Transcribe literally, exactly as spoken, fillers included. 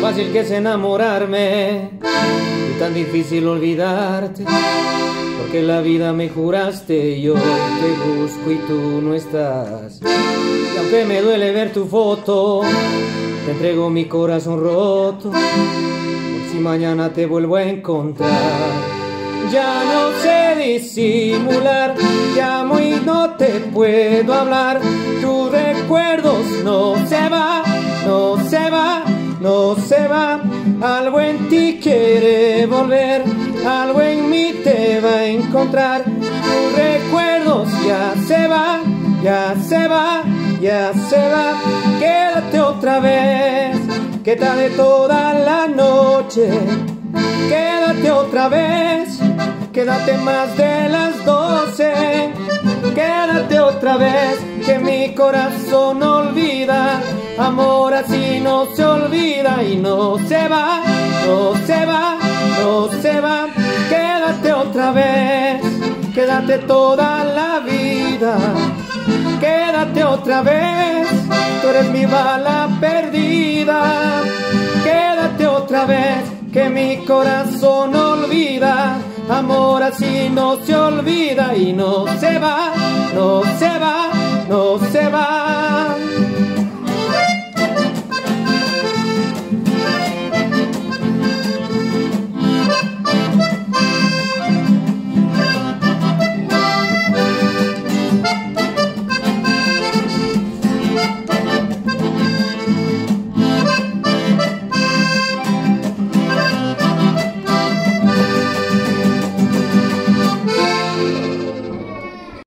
fácil que es enamorarme y tan difícil olvidarte, porque la vida me juraste y hoy te busco y tú no estás. Y aunque me duele ver tu foto, te entrego mi corazón roto, por si mañana te vuelvo a encontrar. Ya no sé disimular, llamo y no te puedo hablar. Tus recuerdos no se va, no se va, no se va. Algo en ti quiere volver, algo en mí te va a encontrar. Tus recuerdos ya se va, ya se va, ya se va. Quédate otra vez, que tarde toda la noche. Quédate otra vez, quédate más de las doce. Quédate otra vez, que mi corazón olvida. Amor así no se olvida y no se va, no se va, no se va. Quédate otra vez, quédate toda la vida. Quédate otra vez, tú eres mi bala perdida. Quédate otra vez, que mi corazón olvida. Amor así no se olvida y no se va, no se va, no se va.